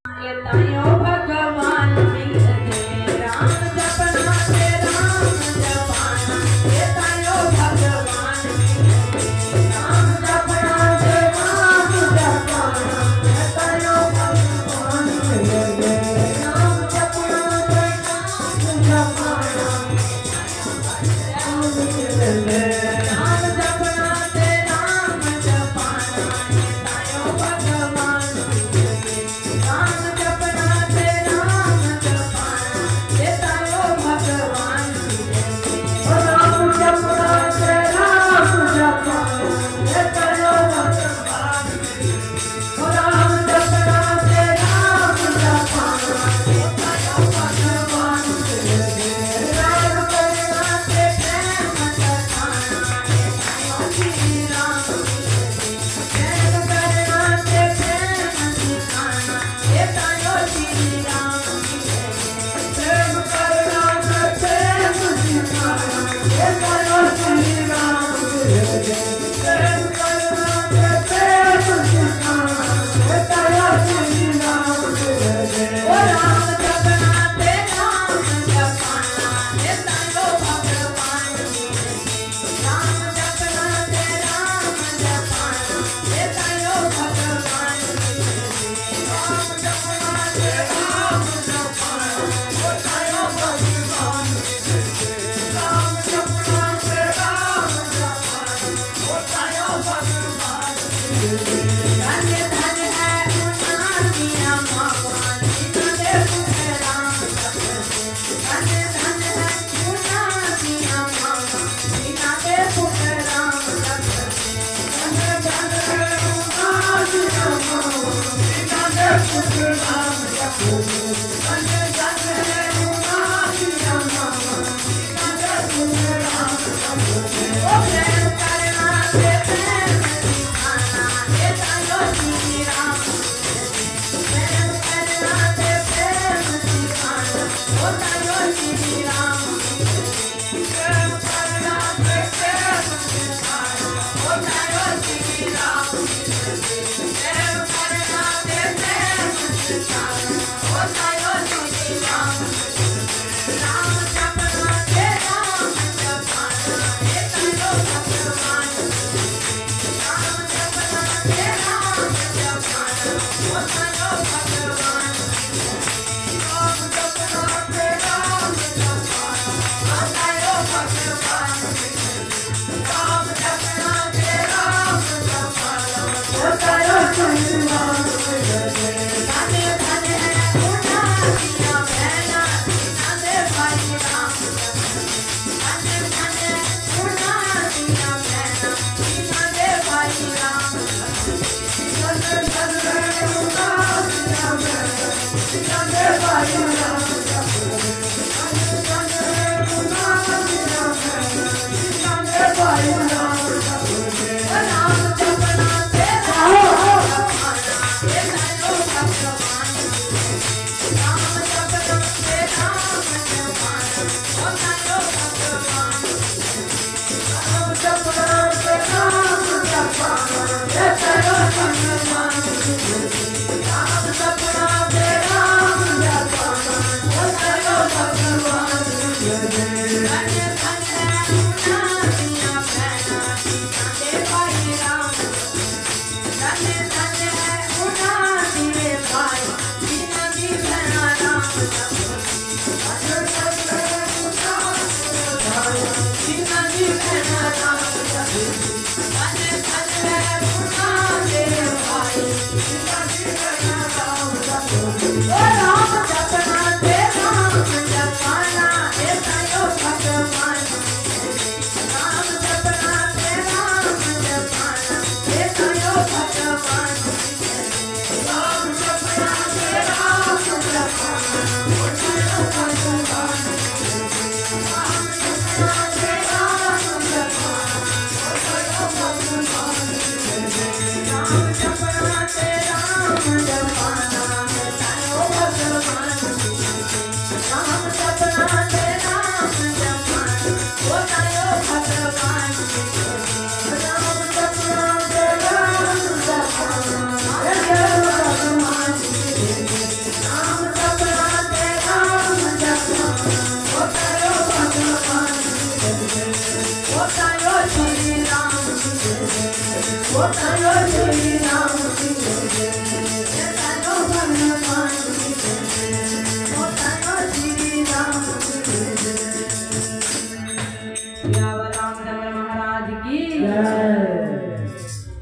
ये तायो भगवान मिल गए राम जपना से राम जपाना ये तायो भगवान मिल गए राम जपना से राम जपाना ये तायो भगवान मिल गए राम जपना से राम जपाना राम मिल गए राम जपना से राम जपाना ये तायो भगवान मिल गए राम जपना से राम जपाना ये तायो भगवान मिल गए राम जपना से राम जपाना ये तायो भगवान मिल गए राम जपना से राम जपाना ये तायो भगवान मिल गए राम करना से प्रेम जताना ये तायो श्री राम मिल गए प्रेम करना से प्रेम सिखाना ये तायो श्री राम मिल गए प्रेम करना से प्रेम सिखाना ये तायो श्री राम मिल गए प्रेम करना से प्रेम सिखाना ये तायो श्री राम मिल गए राम जपना से राम जपाना ये तायो भगवान मिल गए राम जपना से राम जपाना ये तायो भगवान मिल गए राम जपना से राम जपाना ये तायो भगवान मिल गए राम जपना से राम जपाना ये तायो भगवान मिल गए धन्य धन्य है उन्नासिया भगवान जिन्होंने पुण्य राम जपते धन्य धन्य है उन्नासिया भगवान जिन्होंने पुण्य राम जपते धन्य धन्य है उन्नासिया भगवान जिन्होंने पुण्य राम जपते धन्य धन्य है उन्नासिया भगवान जिन्होंने पुण्य राम जपते ओ प्रेम करना से प्रेम सिखाना ये तायो श्री राम प्रेम करना से प्रेम सिखाना ओ तायो श्री राम प्रेम करना से प्रेम सिखाना ओ तायो श्री राम प्रेम करना से प्रेम सिखाना ओ तायो श्री वो तायो श्री